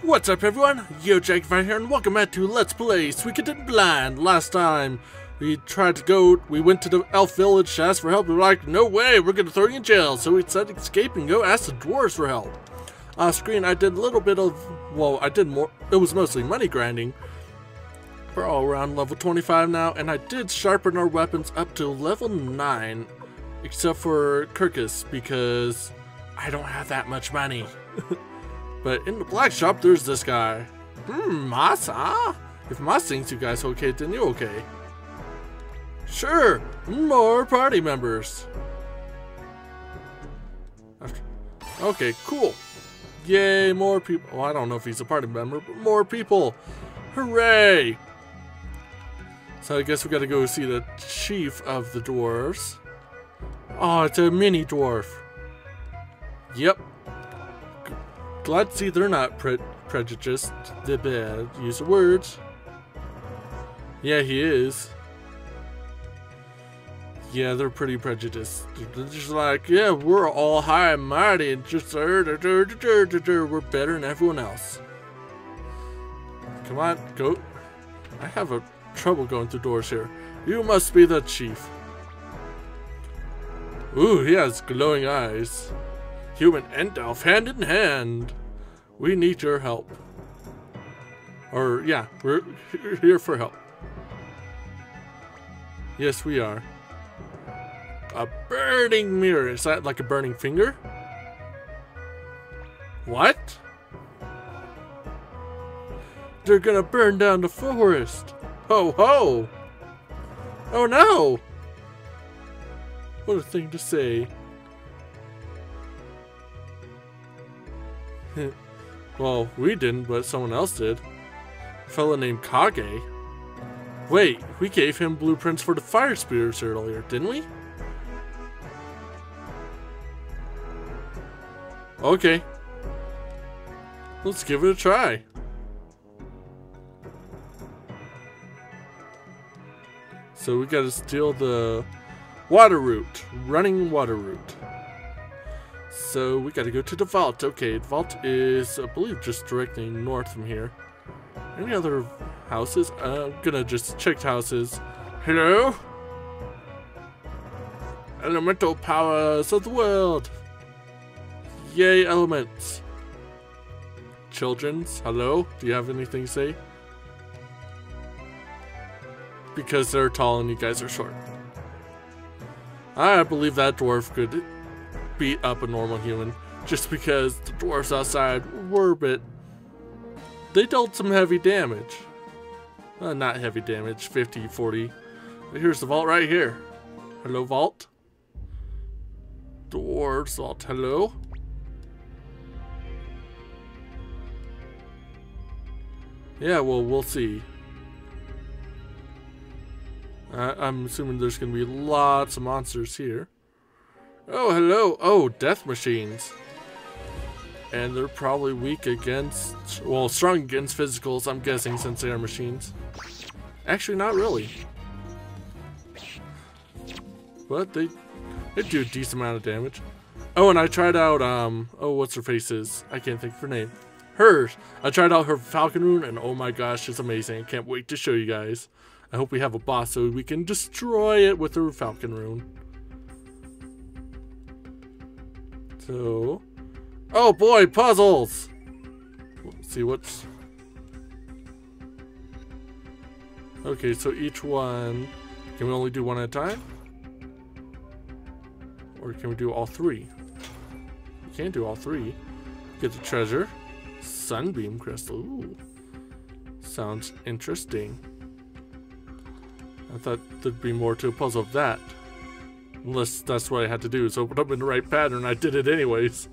What's up everyone, YoDragonFire here and welcome back to Let's Play Suikoden Blind. Last time we went to the elf village to ask for help. We were like, no way, we're gonna throw you in jail. So we decided to escape and go ask the dwarves for help. Off screen I did a little bit of, well, I did more, it was mostly money grinding. We're all around level 25 now, and I did sharpen our weapons up to level 9. Except for Kirkus, because I don't have that much money. But in the black shop, there's this guy. Masa? If Mas thinks you guys okay, then you're okay. Sure, more party members. Okay, cool. Yay, more people. Well, I don't know if he's a party member, but more people. Hooray! So I guess we gotta go see the chief of the dwarves. Oh, it's a mini dwarf. Yep. Glad to see they're not prejudiced. The bad use of words. Yeah, he is. Yeah, they're pretty prejudiced. They're just like, yeah, we're all high and mighty and just we're better than everyone else. Come on, go. I have trouble going through doors here. You must be the chief. Ooh, he has glowing eyes. Human and elf, hand in hand. We need your help. Or, yeah, we're here for help. Yes, we are. A burning mirror. Is that like a burning finger? What? They're gonna burn down the forest. Ho ho! Oh no! What a thing to say. Well, we didn't, but someone else did. A fella named Kage. Wait, we gave him blueprints for the fire spears earlier, didn't we? Okay. Let's give it a try. So we gotta steal the water route, running water route. So we gotta go to the vault. Okay, the vault is, I believe, just directly north from here. Any other houses? I'm gonna just check houses. Hello? Elemental powers of the world. Yay, elements. Children's, hello? Do you have anything to say? Because they're tall and you guys are short. I believe that dwarf could beat up a normal human just because the dwarves outside were a bit. They dealt some heavy damage. Not heavy damage, 50, 40. But here's the vault right here. Hello, vault. Dwarves vault, hello. Yeah, well, we'll see. I'm assuming there's going to be lots of monsters here. Oh, hello. Oh, death machines. And they're probably weak against, well, strong against physicals, I'm guessing, since they are machines. Actually, not really. But they do a decent amount of damage. Oh, and I tried out, oh, what's her face's? I can't think of her name. Hers. I tried out her Falcon Rune, and oh my gosh, it's amazing. I can't wait to show you guys. I hope we have a boss so we can destroy it with her Falcon Rune. So, oh boy, puzzles! Let's see what's... Okay, so each one... Can we only do one at a time? Or can we do all three? We can't do all three. Get the treasure. Sunbeam crystal. Ooh. Sounds interesting. I thought there'd be more to a puzzle of that. Unless that's what I had to do, is open up in the right pattern. I did it anyways.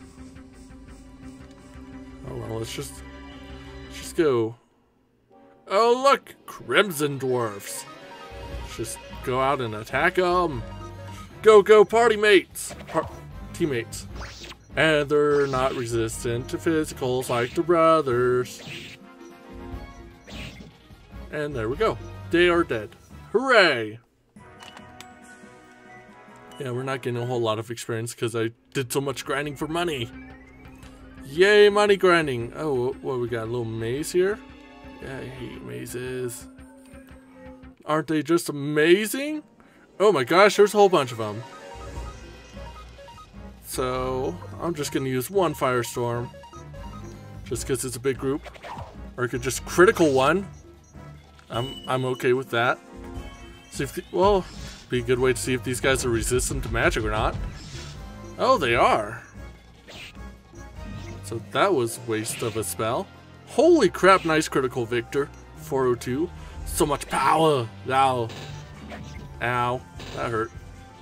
Oh well, let's just go. Oh look! Crimson dwarfs! Let's just go out and attack them! Go, go, party mates! Teammates. And they're not resistant to physicals like the brothers. And there we go. They are dead. Hooray! Yeah, we're not getting a whole lot of experience because I did so much grinding for money. Yay, money grinding. Oh, what we got? A little maze here? Yeah, I hate mazes. Aren't they just amazing? Oh my gosh, there's a whole bunch of them. So, I'm just going to use one firestorm. Just because it's a big group. Or I could just critical one. I'm okay with that. See if well, be a good way to see if these guys are resistant to magic or not. Oh, they are. So that was a waste of a spell. Holy crap, nice critical, Victor. 402. So much power. Ow. Ow. That hurt.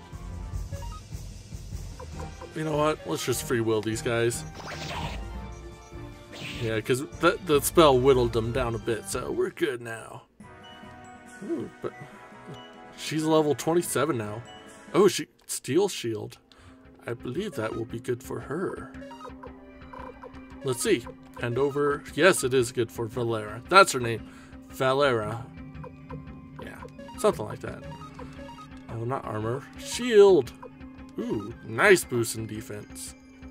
You know what? Let's just free will these guys. Yeah, because the spell whittled them down a bit, so we're good now. Ooh, but she's level 27 now. Oh, she Steel Shield. I believe that will be good for her. Let's see. Hand over. Yes, it is good for Valera. That's her name. Valera. Yeah, something like that. Oh, not armor. Shield. Ooh, nice boost in defense.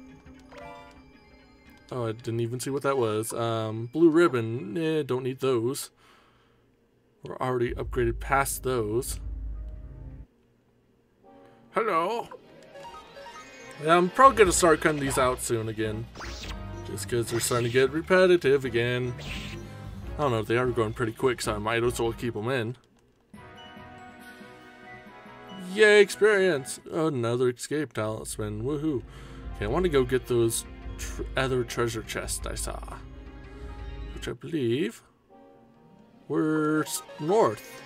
Oh, I didn't even see what that was. Blue ribbon. Eh, don't need those. We're already upgraded past those. Hello. Yeah, I'm probably going to start cutting these out soon again. Just because they're starting to get repetitive again. I don't know, they are going pretty quick, so I might as well keep them in. Yay, experience! Another escape talisman. Woohoo. Okay, I want to go get those other treasure chests I saw. Which I believe were north.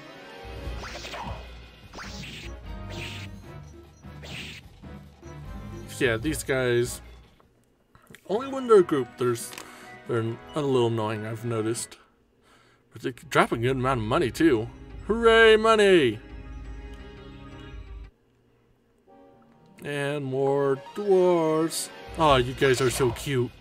Yeah, these guys, only when they're a group, they're a little annoying, I've noticed. But they drop a good amount of money, too. Hooray, money! And more dwarves. Oh, you guys are so cute.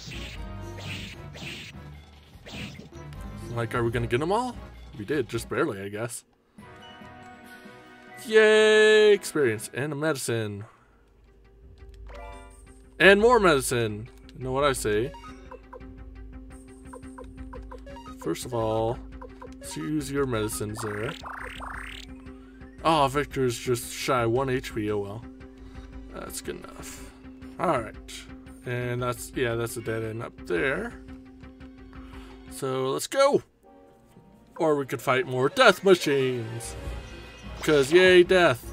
Like, are we gonna get them all? We did, just barely, I guess. Yay! Experience and a medicine. And more medicine. You know what I say? First of all, let's use your medicines there. Oh, Victor's just shy 1 HP. Oh well. That's good enough. Alright. And that's, yeah, that's a dead end up there. So let's go. Or we could fight more death machines. Because yay, death.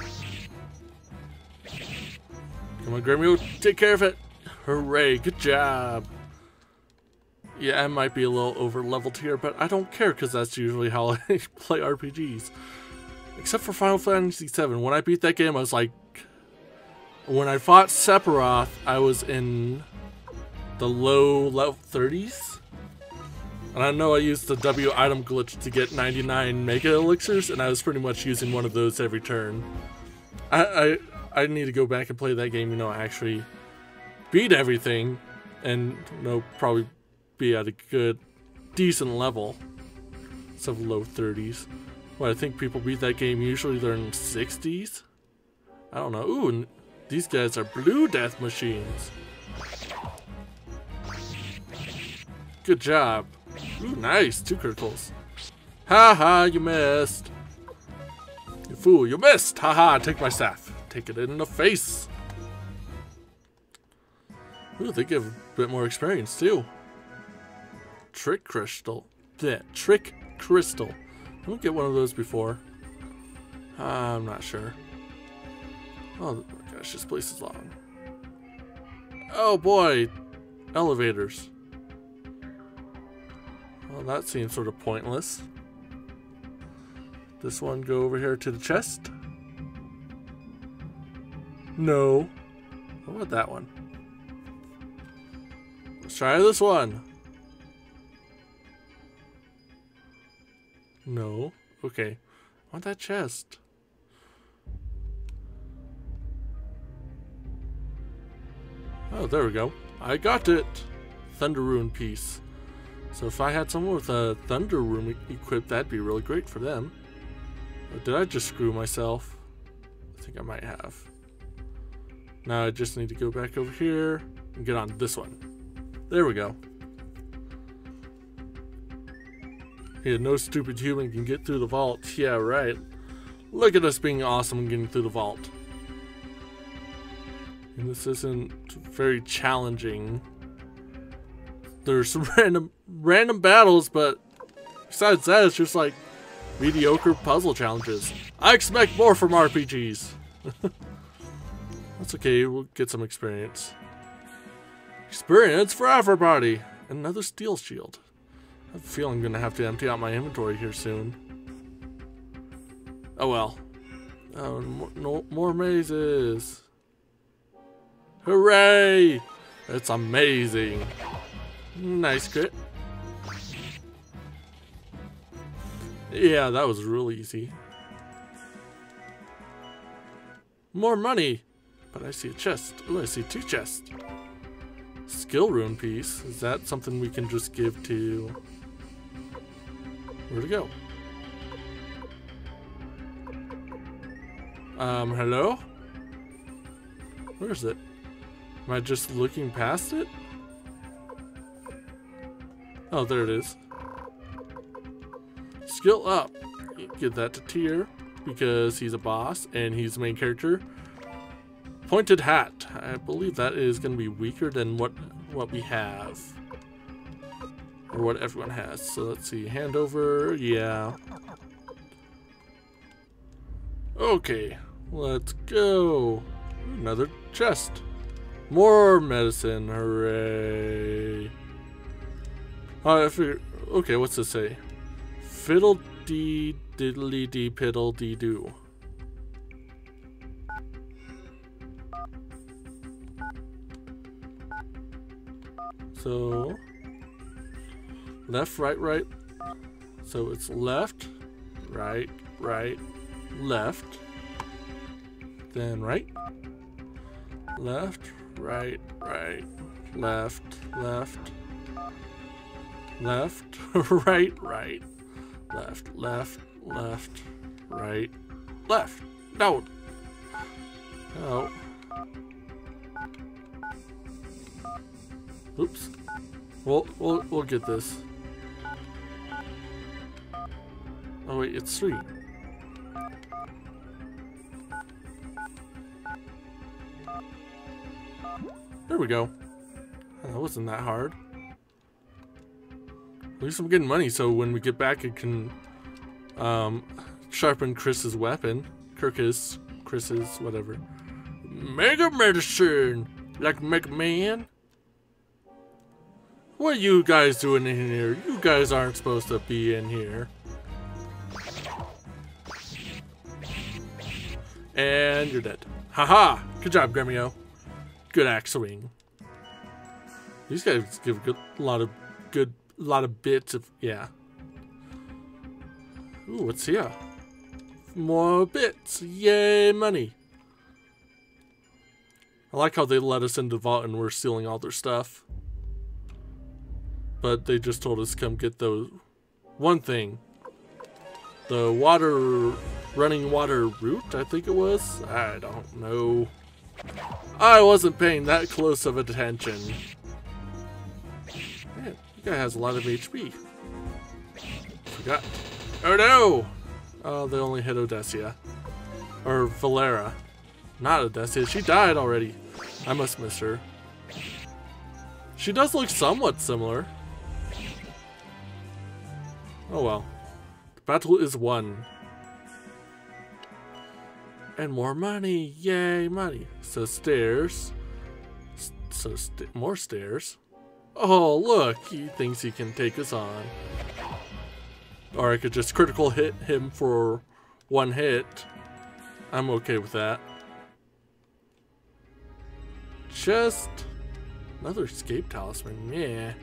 Come on, Gremio, take care of it. Hooray, good job. Yeah, I might be a little over leveled here, but I don't care because that's usually how I play RPGs. Except for Final Fantasy VII. When I beat that game, I was like... When I fought Sephiroth, I was in the low level 30s. And I know I used the W item glitch to get 99 Mega Elixirs, and I was pretty much using one of those every turn. I need to go back and play that game, you know, actually beat everything, and, you know, probably be at a good, decent level. Instead of low 30s. Well, I think people beat that game, usually they're in 60s? I don't know. Ooh, and these guys are blue death machines. Good job. Ooh, nice. 2 criticals. Ha, you missed. You fool, you missed. Ha, take my staff. Take it in the face. Ooh, they give a bit more experience too. Trick crystal. Yeah, trick crystal. I don't get one of those before. I'm not sure. Oh my gosh, this place is long. Oh boy, elevators. Well, that seems sort of pointless. This one go over here to the chest. No. What about that one? Let's try this one. No. Okay. I want that chest. Oh, there we go. I got it. Thunder Rune piece. So if I had someone with a Thunder Rune equipped, that'd be really great for them. Or did I just screw myself? I think I might have. Now I just need to go back over here and get on this one. There we go. Yeah, no stupid human can get through the vault. Yeah, right. Look at us being awesome and getting through the vault. And this isn't very challenging. There's some random battles, but besides that, it's just like mediocre puzzle challenges. I expect more from RPGs. That's okay, we'll get some experience. Experience for everybody! Another steel shield. I feel I'm gonna have to empty out my inventory here soon. Oh well. Oh, no, more mazes. Hooray! It's amazing. Nice crit. Yeah, that was real easy. More money! But I see a chest. Ooh, I see 2 chests. Skill rune piece. Is that something we can just give to... Where'd it go? Hello? Where is it? Am I just looking past it? Oh, there it is. Skill up. Give that to Tyr because he's a boss and he's the main character. Pointed hat. I believe that is going to be weaker than what we have. Or what everyone has. So let's see. Hand over. Yeah. Okay. Let's go. Another chest. More medicine. Hooray. Oh, I figured. Okay, what's this say? Fiddle dee diddly dee piddle dee doo. So left, right, right. So it's left, right, right, left. Then right, left, right, right, left, left, left, right, right, left, left, left, right, left. No. Oh. Oops. We'll get this. Oh wait, it's 3. There we go. Oh, that wasn't that hard. At least I'm getting money, so when we get back, it can sharpen Chris's weapon. Chris's, whatever. Mega medicine, like Mega Man. What are you guys doing in here? You guys aren't supposed to be in here. And you're dead. Haha! Good job, Gremio. Good axe swing. These guys give a lot of bits of, yeah. Ooh, what's here? More bits. Yay, money. I like how they let us into the vault and we're stealing all their stuff. But they just told us to come get those. One thing. The running water route, I think it was. I don't know. I wasn't paying that close of attention. Man, you guy has a lot of HP. Forgot. Oh no! Oh, they only hit Odessia. Or Valera. Not Odessia. She died already. I must miss her. She does look somewhat similar. Oh well. The battle is won. And more money. Yay, money. So stairs. More stairs. Oh, look. He thinks he can take us on. Or I could just critical hit him for 1 hit. I'm okay with that. Just another escape talisman. Yeah.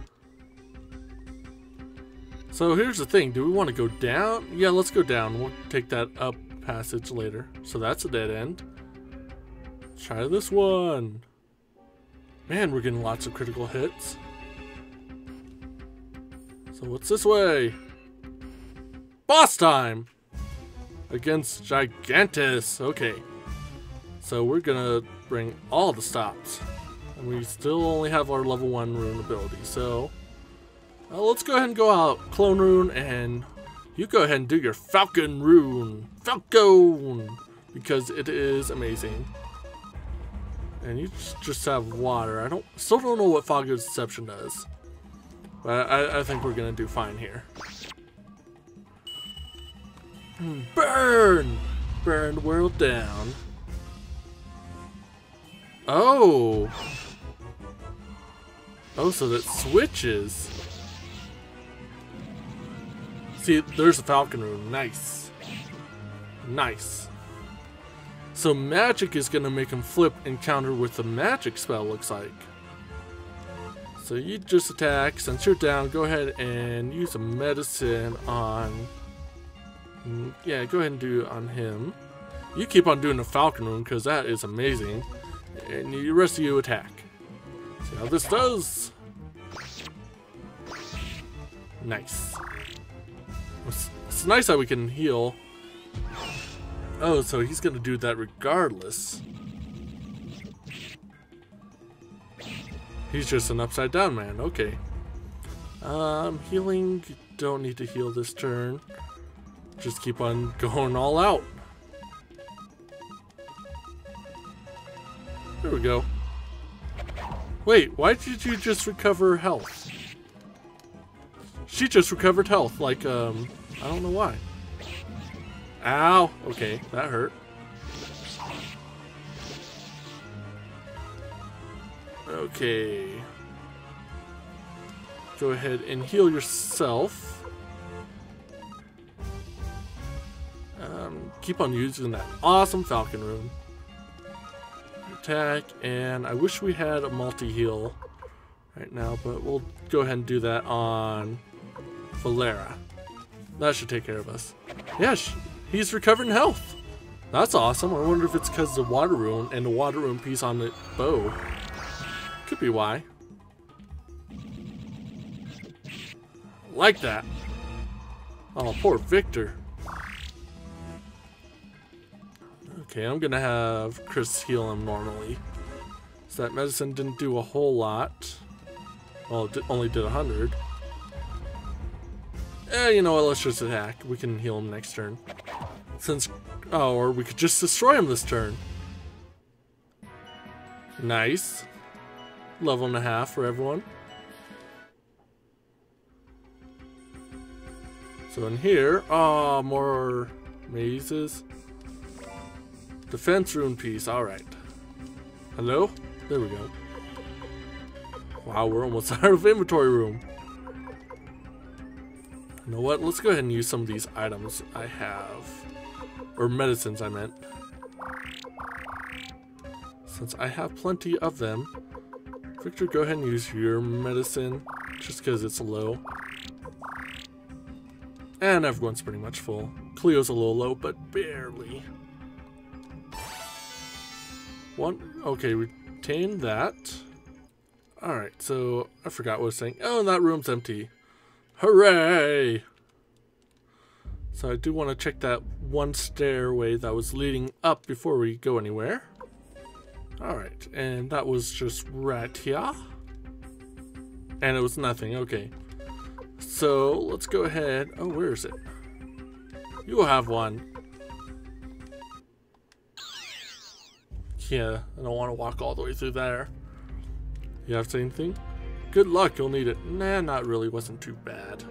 So here's the thing. Do we want to go down? Yeah, let's go down. We'll take that up passage later. So that's a dead end. Try this one. Man, we're getting lots of critical hits. So what's this way? Boss time! Against Gigantus. Okay. So we're gonna bring all the stops. And we still only have our level 1 rune ability, so let's go ahead and go out. Clone rune, and you go ahead and do your Falcon rune. Falcon! Because it is amazing. And you just have water. Still don't know what Fog of Deception does. But I think we're gonna do fine here. Burn! Burn the world down. Oh! Oh, so that switches. See, there's a Falcon rune. Nice. Nice. So magic is going to make him flip and counter with the magic spell, looks like. So you just attack. Since you're down, go ahead and use a medicine on... Yeah, go ahead and do it on him. You keep on doing the Falcon rune because that is amazing. And the rest of you attack. See how this does. Nice. It's nice that we can heal. Oh, so he's gonna do that regardless. He's just an upside down man. Okay. Healing. Don't need to heal this turn. Just keep on going all out. There we go. Wait, why did you just recover health? She just recovered health, like, I don't know why. Ow! Okay, that hurt. Okay. Go ahead and heal yourself. Keep on using that awesome Falcon rune. Attack, and I wish we had a multi-heal right now, but we'll go ahead and do that on Valera. That should take care of us. Yeah, he's recovering health. That's awesome. I wonder if it's because of the water rune and the water rune piece on the bow. Could be why. Like that. Oh, poor Victor. Okay, I'm gonna have Chris heal him normally. So that medicine didn't do a whole lot. Well, it only did 100. You know what, let's just attack. We can heal him next turn. Oh, or we could just destroy him this turn. Nice. Level and a half for everyone. So in here, more mazes. Defense rune piece, alright. Hello? There we go. Wow, we're almost out of inventory room. You know what? Let's go ahead and use some of these items I have. Or medicines, I meant. Since I have plenty of them. Victor, go ahead and use your medicine. Just because it's low. And everyone's pretty much full. Cleo's a little low, but barely. Okay, retain that. Alright, so I forgot what I was saying. Oh, and that room's empty. Hooray! So I do want to check that one stairway that was leading up before we go anywhere. Alright, and that was just right here. And it was nothing, okay. So let's go ahead. Oh, where is it? You will have one. Yeah, I don't want to walk all the way through there. You have to say anything? Good luck, you'll need it. Nah, not really, wasn't too bad.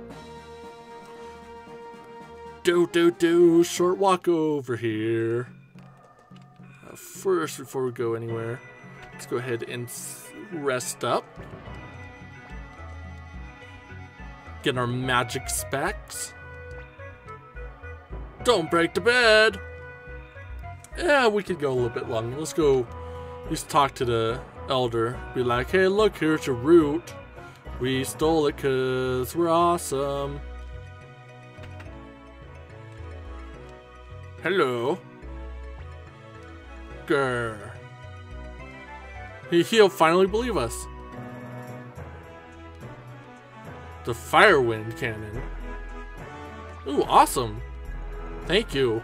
Short walk over here. First, before we go anywhere, let's go ahead and rest up. Get our magic specs. Don't break the bed. Yeah, we could go a little bit longer. Let's go. Just talk to the elder. Be like, hey, look, here's your root. We stole it because we're awesome. Hello. Grr. He'll finally believe us. The fire wind cannon. Ooh, awesome. Thank you.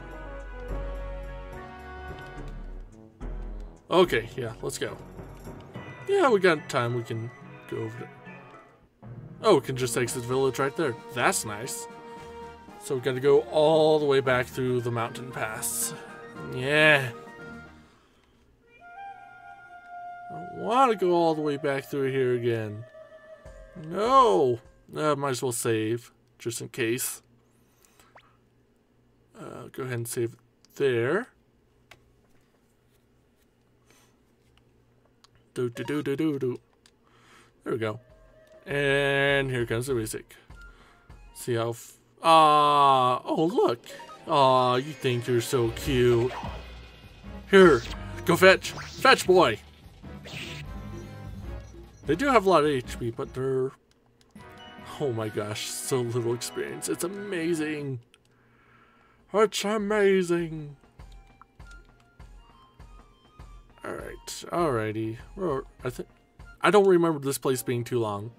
Okay, yeah, let's go. Yeah, we got time. We can go over there. Oh, we can just exit the village right there. That's nice. So we got to go all the way back through the mountain pass. Yeah. I want to go all the way back through here again. No. Might as well save, just in case. Go ahead and save there. Do. There we go. And here comes the music. See how... oh, look. Aw, you think you're so cute. Here, go fetch. Fetch, boy. They do have a lot of HP, but they're... Oh my gosh, so little experience. It's amazing. It's amazing. Alright, alrighty. I don't remember this place being too long.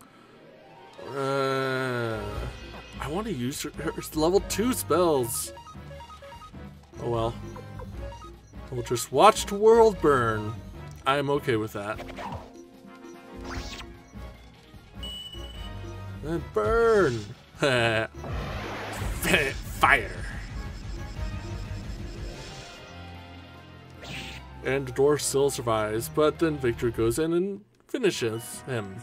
I want to use her level 2 spells. Oh well. We'll just watch the world burn. I am okay with that. And burn! Fire! And the dwarf still survives, but then Victor goes in and finishes him.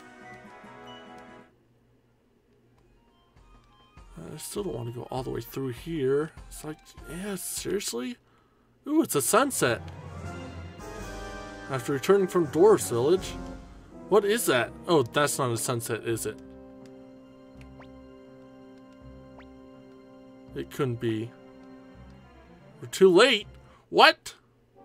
I still don't want to go all the way through here. It's like, yeah, seriously? Ooh, it's a sunset. After returning from Dwarf's village. What is that? Oh, that's not a sunset, is it? It couldn't be. We're too late. What?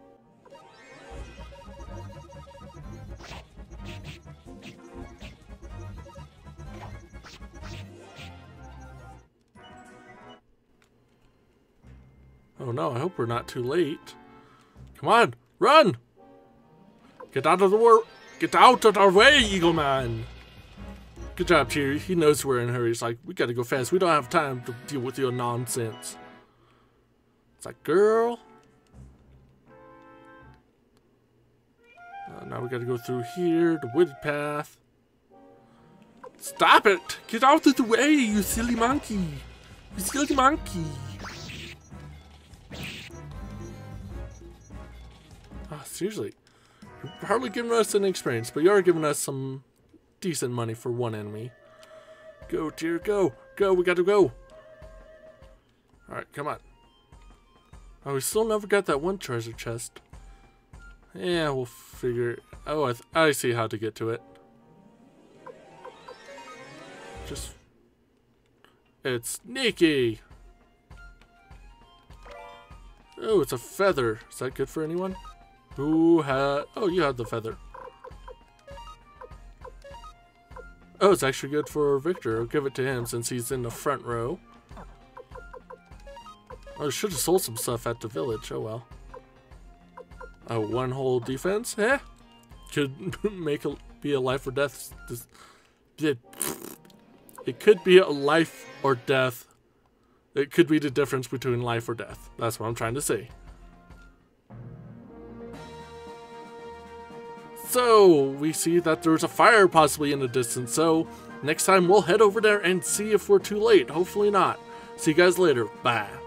Oh no, I hope we're not too late. Come on, run! Get out of the way, Eagle Man! Good job, Cheery. He knows we're in a hurry. He's like, we gotta go fast. We don't have time to deal with your nonsense. It's like, girl. Now we gotta go through here, the wooded path. Stop it! Get out of the way, you silly monkey! You silly monkey! Ah, seriously. You're hardly giving us any experience, but you are giving us some decent money for one enemy. Go, dear, go! Go, we gotta go! Alright, come on. Oh, we still never got that one treasure chest. Yeah, we'll figure it. Oh, I see how to get to it. Just... It's sneaky! Oh, it's a feather. Is that good for anyone? Who had... Oh, you had the feather. Oh, it's actually good for Victor. I'll give it to him since he's in the front row. I should have sold some stuff at the village. Oh well. Oh, one whole defense? Eh? Could be a life or death. It could be a life or death. It could be the difference between life or death. That's what I'm trying to say. So, we see that there's a fire possibly in the distance, so next time we'll head over there and see if we're too late. Hopefully not. See you guys later. Bye.